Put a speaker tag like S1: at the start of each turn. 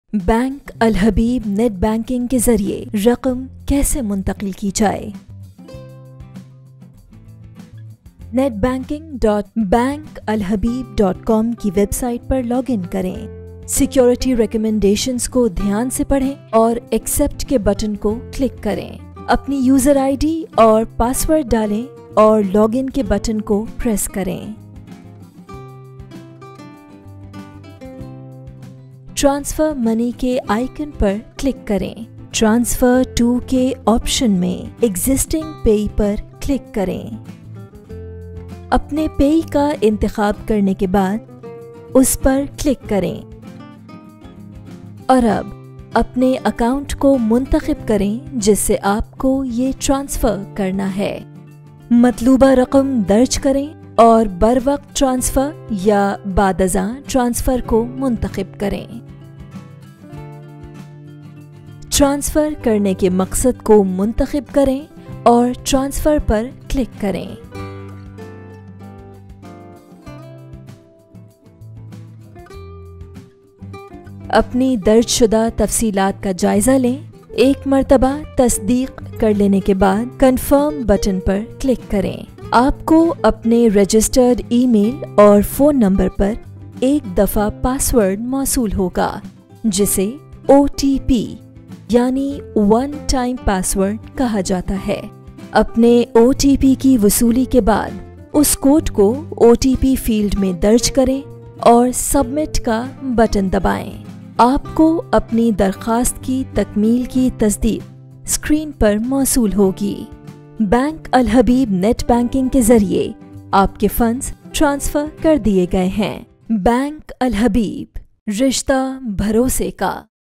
S1: Bank Al Habib net banking के जरिए रकम कैसे मुंतकिल की जाए। netbanking.bankalhabib.com की वेबसाइट पर लॉगिन करें। सिक्योरिटी रिकमेंडेशंस को ध्यान से पढ़ें और एक्सेप्ट के बटन को क्लिक करें। अपनी यूजर आईडी और पासवर्ड डालें और लॉगिन के बटन को प्रेस करें। ट्रांसफर मनी के आइकन पर क्लिक करें। ट्रांसफर टू के ऑप्शन में एग्जिस्टिंग पेई पर क्लिक करें। अपने पेई का इंतखाब करने के बाद उस पर क्लिक करें और अब अपने अकाउंट को मुंतखब करें जिससे आपको ये ट्रांसफर करना है। मतलूबा रकम दर्ज करें और बर वक्त ट्रांसफर या बादज़ां ट्रांसफर को मुंतखब करें। ट्रांसफर करने के मकसद को मुंतखब करें और ट्रांसफर पर क्लिक करें। अपनी दर्जशुदा तफसीलात का जायजा लें। एक मर्तबा तस्दीक कर लेने के बाद कंफर्म बटन पर क्लिक करें। आपको अपने रजिस्टर्ड ईमेल और फोन नंबर पर एक दफा पासवर्ड मौसूल होगा जिसे OTP यानी वन टाइम पासवर्ड कहा जाता है। अपने OTP की वसूली के बाद उस कोड को OTP फील्ड में दर्ज करें और सबमिट का बटन दबाएं। आपको अपनी दरखास्त की तकमील की तस्दीक स्क्रीन पर मौसूल होगी। Bank Al Habib net banking के जरिए आपके फंड्स ट्रांसफर कर दिए गए हैं। बैंक अल हबीब, रिश्ता भरोसे का।